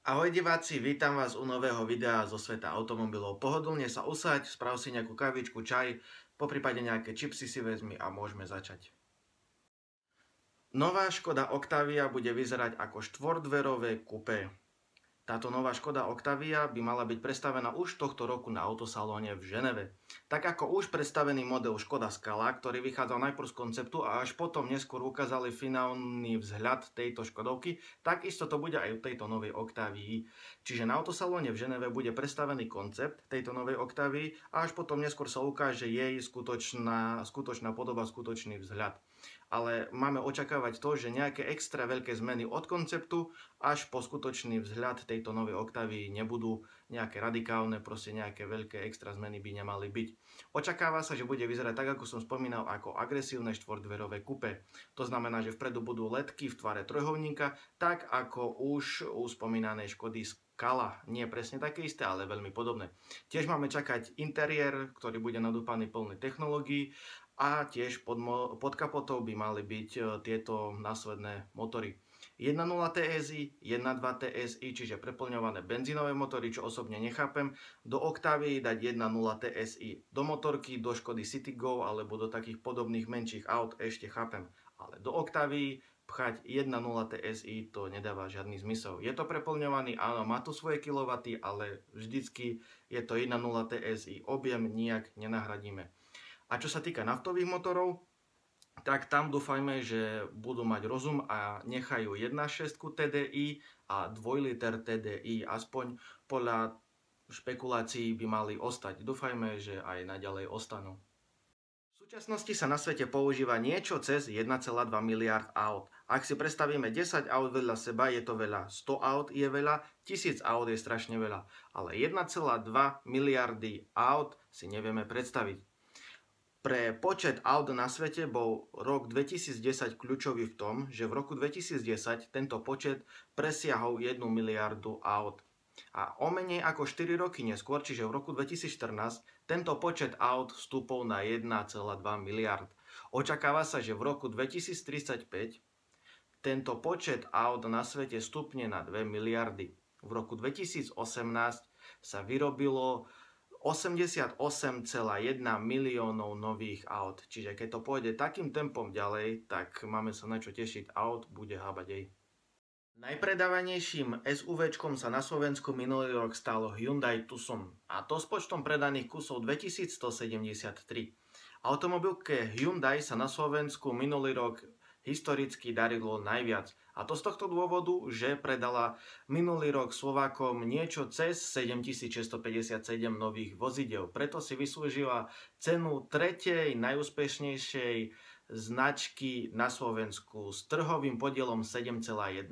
Ahoj diváci, vítam vás u nového videa zo sveta automobilov. Pohodlne sa usaď, sprav si nejakú kávičku, čaj, poprípade nejaké čipsy si vezmi a môžeme začať. Nová Škoda Octavia bude vyzerať ako štvordverové kupé. Táto nová Škoda Octavia by mala byť predstavená už tohto roku na autosalóne v Ženeve. Tak ako už predstavený model Škoda Scala, ktorý vychádzal najprv z konceptu a až potom neskôr ukázali finálny vzhľad tejto Škodovky, takisto to bude aj u tejto novej Octavii. Čiže na autosalóne v Ženeve bude predstavený koncept tejto novej Octavii a až potom neskôr sa ukáže jej skutočná podoba, skutočný vzhľad. Ale máme očakávať to, že nejaké extra veľké zmeny od konceptu až po skutočný vzhľad tejto novej Octavii nebudú nejaké radikálne, proste nejaké veľké extra zmeny by nemali byť. Očakáva sa, že bude vyzerať tak, ako som spomínal, ako agresívne štvordverové kupé. To znamená, že vpredu budú ledky v tvare trojholníka, tak ako už u spomínanej Škody Scala. Nie presne také isté, ale veľmi podobné. Tiež máme čakať interiér, ktorý bude nadúpaný plný technológií. A tiež pod kapotou by mali byť tieto následné motory. 1.0 TSI, 1.2 TSI, čiže preplňované benzínové motory, čo osobne nechápem. Do Octavii dať 1.0 TSI do motorky, do Škody Citigo alebo do takých podobných menších aut ešte chápem. Ale do Octavii pchať 1.0 TSI to nedáva žiadny zmysel. Je to preplňovaný, áno, má tu svoje kilowaty, ale vždycky je to 1.0 TSI. Objem nijak nenahradíme. A čo sa týka naftových motorov, tak tam dúfajme, že budú mať rozum a nechajú 1.6 TDI a 2 liter TDI. Aspoň podľa špekulácií by mali ostať. Dúfajme, že aj naďalej ostanú. V súčasnosti sa na svete používa niečo cez 1,2 miliard aut. Ak si predstavíme 10 aut vedľa seba, je to veľa. 100 aut je veľa, 1000 aut je strašne veľa. Ale 1,2 miliardy aut si nevieme predstaviť. Pre počet aut na svete bol rok 2010 kľúčový v tom, že v roku 2010 tento počet presiahol 1 miliardu aut. A o menej ako 4 roky neskôr, čiže v roku 2014, tento počet aut vstúpol na 1,2 miliard. Očakáva sa, že v roku 2035 tento počet aut na svete stupne na 2 miliardy. V roku 2018 sa vyrobilo 88,1 miliónov nových aut. Čiže keď to pôjde takým tempom ďalej, tak máme sa na čo tešiť. Aut bude habadej. Najpredávanejším SUVčkom sa na Slovensku minulý rok stalo Hyundai Tucson. A to s počtom predaných kusov 2173. Automobilke Hyundai sa na Slovensku minulý rok historicky darilo najviac. A to z tohto dôvodu, že predala minulý rok Slovákom niečo cez 7657 nových vozidel. Preto si vyslúžila cenu tretej najúspešnejšej značky na Slovensku s trhovým podielom 7,1%.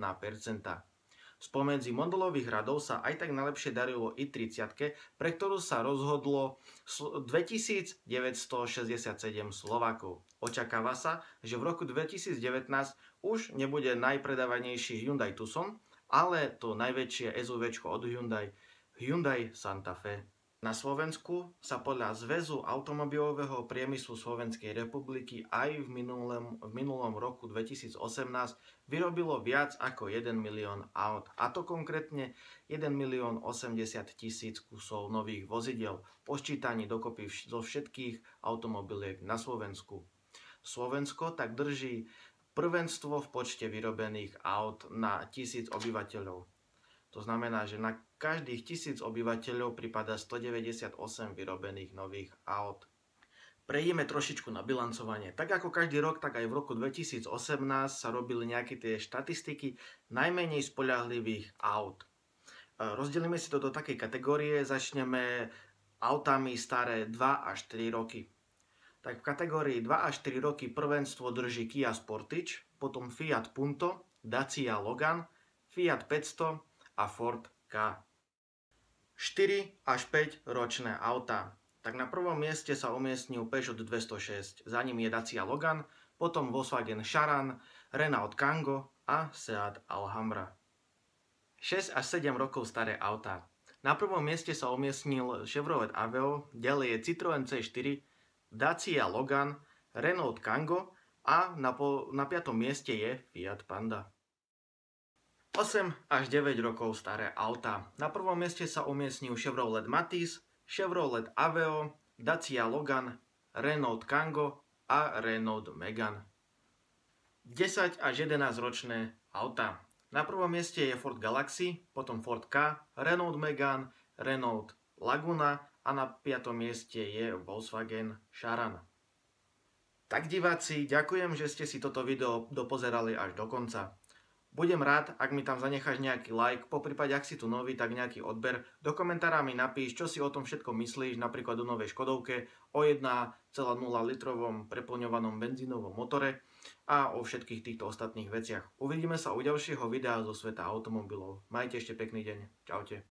Spomedzi modelových radov sa aj tak najlepšie darilo i30, pre ktorú sa rozhodlo 2967 Slovákov. Očakáva sa, že v roku 2019 už nebude najpredávanejší Hyundai Tucson, ale to najväčšie SUVčko od Hyundai, Hyundai Santa Fe. Na Slovensku sa podľa Zväzu automobilového priemyslu Slovenskej republiky aj v minulom roku 2018 vyrobilo viac ako 1 milión aut. A to konkrétne 1 milión 80 000 kusov nových vozidiel, počítaní dokopy zo všetkých automobiliek na Slovensku. Slovensko tak drží prvenstvo v počte vyrobených aut na 1000 obyvateľov. To znamená, že na každých 1000 obyvateľov pripadá 198 vyrobených nových aut. Prejdeme trošičku na bilancovanie. Tak ako každý rok, tak aj v roku 2018 sa robili nejaké tie štatistiky najmenej spoľahlivých aut. Rozdelíme si to do takej kategórie, začneme autami staré 2 až 3 roky. Tak v kategórii 2 až 4 roky prvenstvo drží Kia Sportage, potom Fiat Punto, Dacia Logan, Fiat 500 a Ford Ka. 4 až 5 ročné autá. Tak na prvom mieste sa umiestnil Peugeot 206, za ním je Dacia Logan, potom Volkswagen Charan, Renault Kangoo a Seat Alhambra. 6 až 7 rokov staré autá. Na prvom mieste sa umiestnil Chevrolet Aveo, ďalej je Citroën C4, Dacia Logan, Renault Kangoo a na 5. mieste je Fiat Panda. 8 až 9 rokov staré autá. Na prvom mieste sa umiestňujú Chevrolet Matiz, Chevrolet Aveo, Dacia Logan, Renault Kangoo a Renault Megane. 10 až 11 ročné autá. Na prvom mieste je Ford Galaxy, potom Ford Ka, Renault Megane, Renault Laguna a na 5. mieste je Volkswagen Charan. Tak diváci, ďakujem, že ste si toto video dopozerali až do konca. Budem rád, ak mi tam zanecháš nejaký like, poprípade ak si tu nový, tak nejaký odber. Do komentára mi napíš, čo si o tom všetko myslíš, napríklad o novej Škodovke, o 1,0 litrovom preplňovanom benzínovom motore a o všetkých týchto ostatných veciach. Uvidíme sa u ďalšieho videa zo sveta automobilov. Majte ešte pekný deň. Čaute.